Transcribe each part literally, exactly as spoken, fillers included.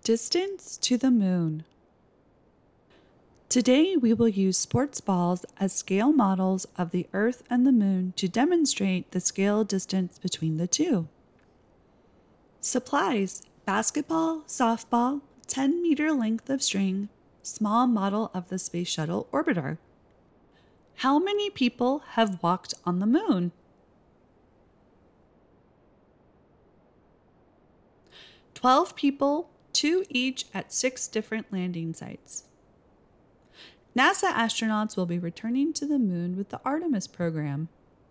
Distance to the moon. Today we will use sports balls as scale models of the Earth and the moon to demonstrate the scale distance between the two. Supplies: basketball, softball, ten meter length of string, small model of the Space Shuttle orbiter. How many people have walked on the moon? twelve people, two each at six different landing sites. NASA astronauts will be returning to the moon with the Artemis program.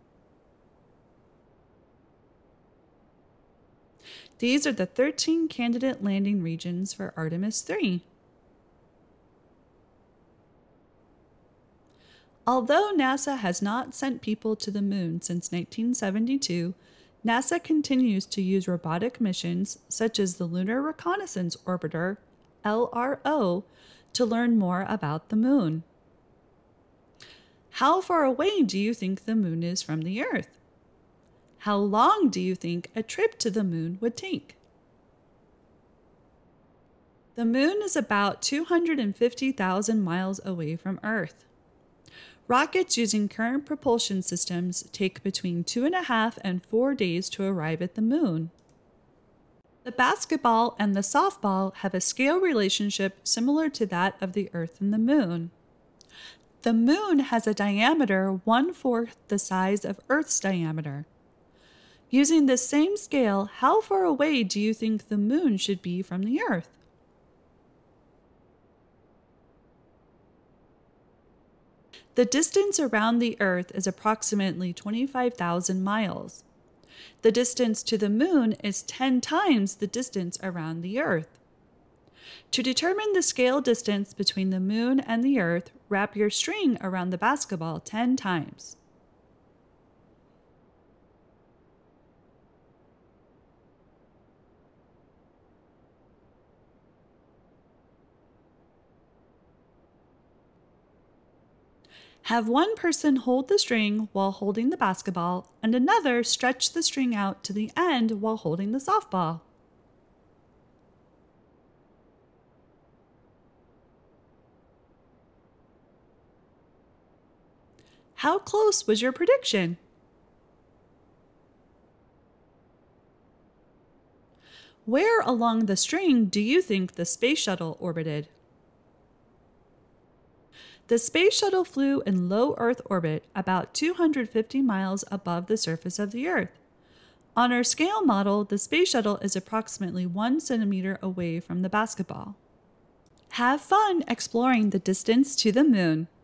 These are the thirteen candidate landing regions for Artemis three. Although NASA has not sent people to the moon since nineteen seventy-two, NASA continues to use robotic missions such as the Lunar Reconnaissance Orbiter, L R O, to learn more about the moon. How far away do you think the moon is from the Earth? How long do you think a trip to the moon would take? The moon is about two hundred fifty thousand miles away from Earth. Rockets using current propulsion systems take between two and a half and four days to arrive at the moon. The basketball and the softball have a scale relationship similar to that of the Earth and the moon. The moon has a diameter one-fourth the size of Earth's diameter. Using this same scale, how far away do you think the moon should be from the Earth? The distance around the Earth is approximately twenty-five thousand miles. The distance to the moon is ten times the distance around the Earth. To determine the scale distance between the moon and the Earth, wrap your string around the basketball ten times. Have one person hold the string while holding the basketball and another stretch the string out to the end while holding the softball. How close was your prediction? Where along the string do you think the Space Shuttle orbited? The Space Shuttle flew in low Earth orbit about two hundred fifty miles above the surface of the Earth. On our scale model, the Space Shuttle is approximately one centimeter away from the basketball. Have fun exploring the distance to the moon.